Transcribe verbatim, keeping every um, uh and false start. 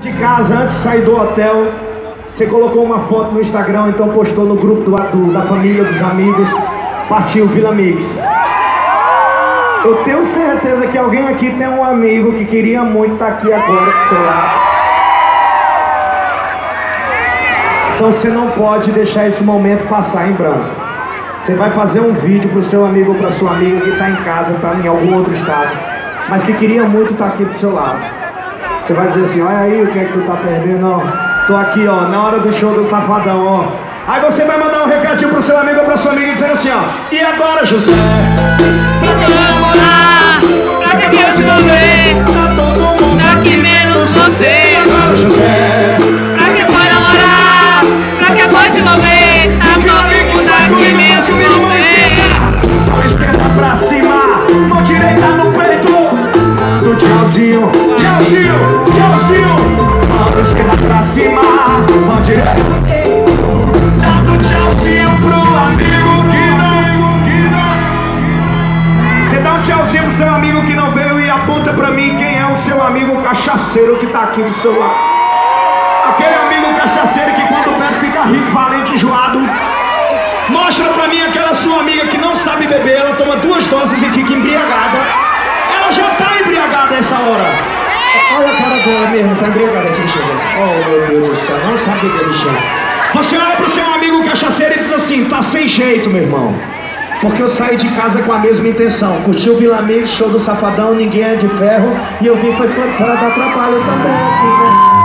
De casa, antes de sair do hotel, você colocou uma foto no Instagram, então postou no grupo do, do, da família, dos amigos. Partiu Vila Mix. Eu tenho certeza que alguém aqui tem um amigo que queria muito estar aqui agora do seu lado. Então você não pode deixar esse momento passar em branco. Você vai fazer um vídeo pro seu amigo ou pra sua amiga que está em casa, está em algum outro estado, mas que queria muito estar aqui do seu lado. Você vai dizer assim: olha aí, o que é que tu tá perdendo, ó. Tô aqui, ó, na hora do show do Safadão, ó. Aí você vai mandar um recadinho pro seu amigo ou pra sua amiga dizendo assim, ó: e agora, José? Pra que namorar? Pra que quer se envolver? Tá todo mundo Aqui menos você. agora, José. Pra que foi namorar? Pra que foi se envolver? Tá todo mundo aqui menos você. Mão esquerda pra cima, mão direita no peito. Do tchauzinho, tchauzinho, tchauzinho. Mão esquerda pra cima, mão direita. Dá do tchauzinho pro amigo que não, que não. Você dá um tchauzinho pro seu amigo que não veio e aponta pra mim quem é o seu amigo cachaceiro que tá aqui do seu lado. Aquele amigo cachaceiro que quando bebe fica rico, valente, enjoado. Mostra pra mim aquela sua amiga que não sabe beber, ela toma duas doses e fica embriagada. Ela já tá embriagada essa hora. Olha a cara dela mesmo, tá embriagada essa bichinha. Oh meu Deus do céu, não sabe beber, bichinha. Você olha pro seu amigo cachaceiro e diz assim: tá sem jeito, meu irmão. Porque eu saí de casa com a mesma intenção. Curtiu o Vila Mix, show do Safadão, ninguém é de ferro. E eu vim foi pra, pra dar trabalho também aqui, né?